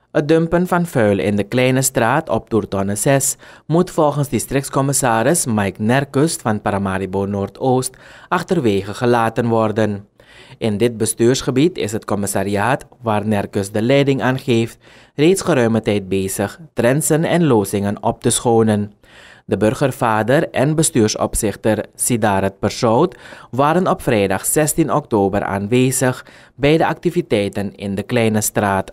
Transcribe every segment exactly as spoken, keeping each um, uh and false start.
Het dumpen van vuil in de Kleine Straat op Toertonne zes moet volgens districtscommissaris Mike Nerkust van Paramaribo Noordoost achterwege gelaten worden. In dit bestuursgebied is het commissariaat, waar Nerkust de leiding aan geeft, reeds geruime tijd bezig trensen en lozingen op te schonen. De burgervader en bestuursopzichter Sidarat Persout waren op vrijdag zestien oktober aanwezig bij de activiteiten in de Kleine Straat.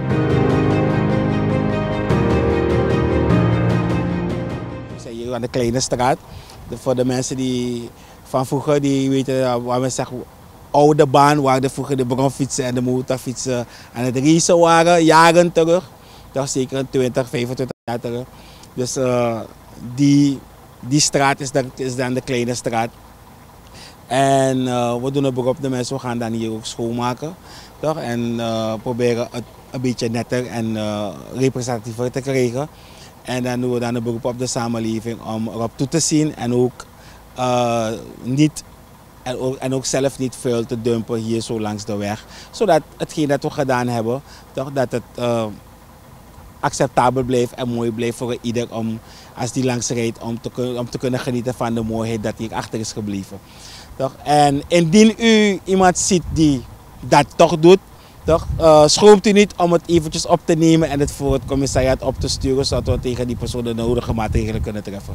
We zijn hier aan de Kleine Straat. Voor de mensen die van vroeger die weten waar we zeggen oude baan, waar de vroeger de bromfietsen en de motorfietsen aan het racen waren, jaren terug. Toch zeker twintig, vijfentwintig jaar terug. Dus uh, die, die straat is, dan, is dan de Kleine Straat. En uh, we doen een beroep op de mensen, we gaan dan hier ook schoonmaken. Toch? En uh, proberen het een beetje netter en uh, representatiever te krijgen. En dan doen we dan een beroep op de samenleving om erop toe te zien en ook, uh, niet, en ook, en ook zelf niet vuil te dumpen hier zo langs de weg. Zodat hetgeen dat we gedaan hebben, toch, dat het uh, acceptabel blijft en mooi blijft voor ieder om, als die langs rijdt, om te, om te kunnen genieten van de mooiheid dat hier achter is gebleven. Toch? En indien u iemand ziet die dat toch doet, toch, uh, schroomt u niet om het eventjes op te nemen en het voor het commissariaat op te sturen, zodat we tegen die persoon de nodige maatregelen kunnen treffen.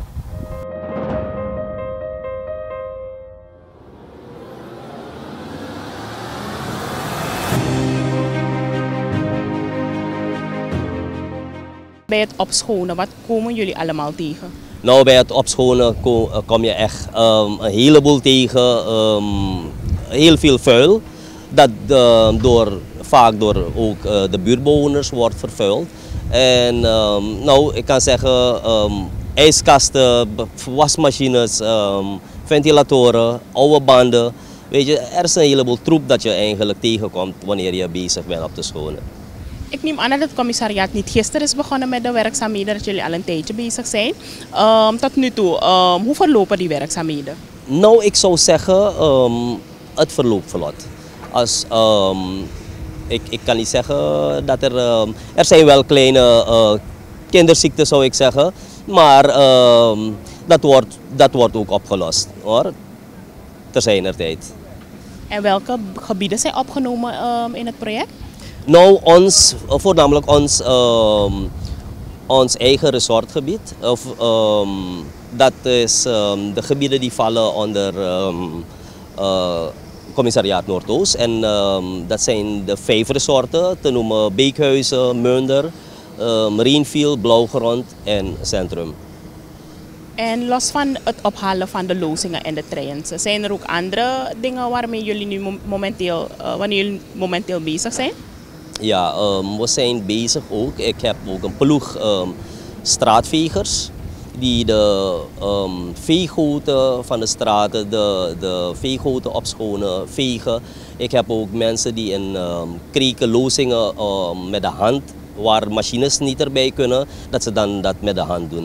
Bij het opschonen, wat komen jullie allemaal tegen? Nou, bij het opschonen kom, kom je echt um, een heleboel tegen, um, heel veel vuil, dat uh, door, vaak door ook uh, de buurtbewoners wordt vervuild. En um, nou, ik kan zeggen, um, ijskasten, wasmachines, um, ventilatoren, oude banden. Weet je, er is een heleboel troep dat je eigenlijk tegenkomt wanneer je bezig bent op te schonen. Ik neem aan dat het commissariaat niet gisteren is begonnen met de werkzaamheden, dat jullie al een tijdje bezig zijn. Um, tot nu toe, um, hoe verlopen die werkzaamheden? Nou, ik zou zeggen, um, het verloopt vlot. Als, um, ik, ik kan niet zeggen dat er, um, er zijn wel kleine uh, kinderziekten zou ik zeggen, maar um, dat, wordt, dat wordt ook opgelost hoor, ter zijner tijd. En welke gebieden zijn opgenomen um, in het project? Nou, ons, voornamelijk ons, um, ons eigen resortgebied. Of, um, dat is um, de gebieden die vallen onder um, uh, commissariaat Noordoost. En um, dat zijn de vijf resorten, te noemen Beekhuizen, Munder, uh, Marienfield, Blauwgrond en Centrum. En los van het ophalen van de lozingen en de treinen, zijn er ook andere dingen waarmee jullie nu momenteel, uh, wanneer jullie momenteel bezig zijn? Ja, um, we zijn bezig ook. Ik heb ook een ploeg um, straatvegers die de um, veegoten van de straten, de, de veegoten opschonen, vegen. Ik heb ook mensen die in um, kreken, lozingen um, met de hand, waar machines niet erbij kunnen, dat ze dan dat met de hand doen.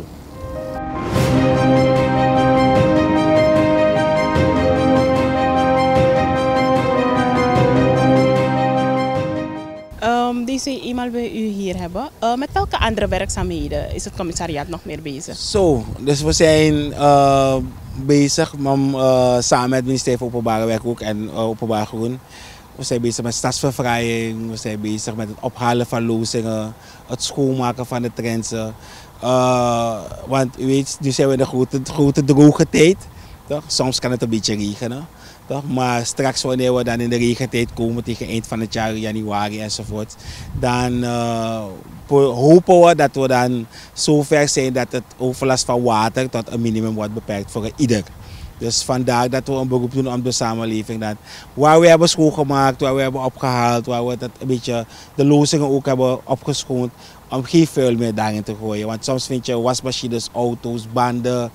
Deze eenmaal we u hier hebben, uh, met welke andere werkzaamheden is het commissariaat nog meer bezig? Zo, dus we zijn uh, bezig om, uh, samen met het ministerie van Openbare Werk ook en uh, Openbaar Groen. We zijn bezig met stadsverfraaiing, we zijn bezig met het ophalen van lozingen, het schoonmaken van de trensen. Uh, want u weet, nu zijn we in de grote, grote droge tijd. Toch? Soms kan het een beetje regenen. Toch? Maar straks wanneer we dan in de regentijd komen tegen eind van het jaar, januari enzovoort, dan uh, hopen we dat we dan zo ver zijn dat het overlast van water tot een minimum wordt beperkt voor ieder. Dus vandaar dat we een beroep doen op de samenleving. Dat waar we hebben schoongemaakt, waar we hebben opgehaald, waar we dat een beetje de lozingen ook hebben opgeschoond, om geen vuil meer daarin te gooien. Want soms vind je wasmachines, auto's, banden,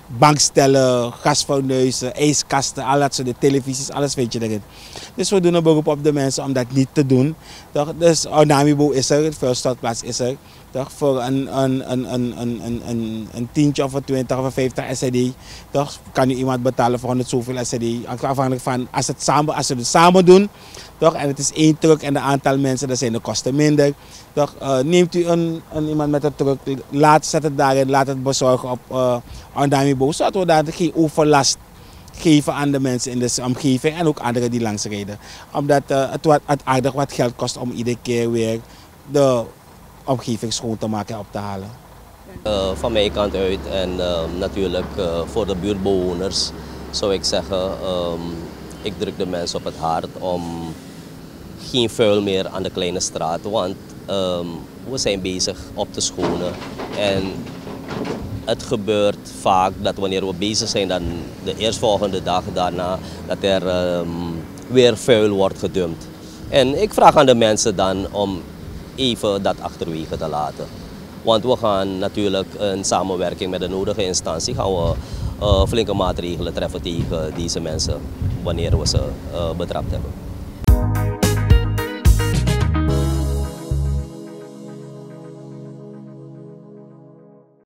bankstellen, gasfornuizen, ijskasten, al dat soort de televisies, alles vind je erin. Dus we doen een beroep op de mensen om dat niet te doen. Toch? Dus Ondamibo is er, de startplaats is er. Toch? Voor een, een, een, een, een, een, een tientje of een twintig of een vijftig S C D. Toch? Kan u iemand betalen voor honderd zoveel S C D. Afhankelijk van als, het samen, als we het samen doen. Toch? En het is één truck en de aantal mensen, dan zijn de kosten minder. Toch? Uh, neemt u een, een, iemand met een truck, laat, zet het daarin, laat het bezorgen op uh, Ondamibo. Zodat we daar geen overlast geven aan de mensen in de omgeving en ook anderen die langs rijden. Omdat uh, het, wat, het aardig wat geld kost om iedere keer weer de omgeving schoon te maken en op te halen. Uh, van mijn kant uit en uh, natuurlijk uh, voor de buurtbewoners zou ik zeggen, um, ik druk de mensen op het hart om geen vuil meer aan de kleine straat, want um, we zijn bezig op te schonen. En het gebeurt vaak dat wanneer we bezig zijn, dan de eerstvolgende dag daarna, dat er um, weer vuil wordt gedumpt. En ik vraag aan de mensen dan om even dat achterwege te laten. Want we gaan natuurlijk in samenwerking met de nodige instantie gaan we uh, flinke maatregelen treffen tegen deze mensen wanneer we ze uh, betrapt hebben.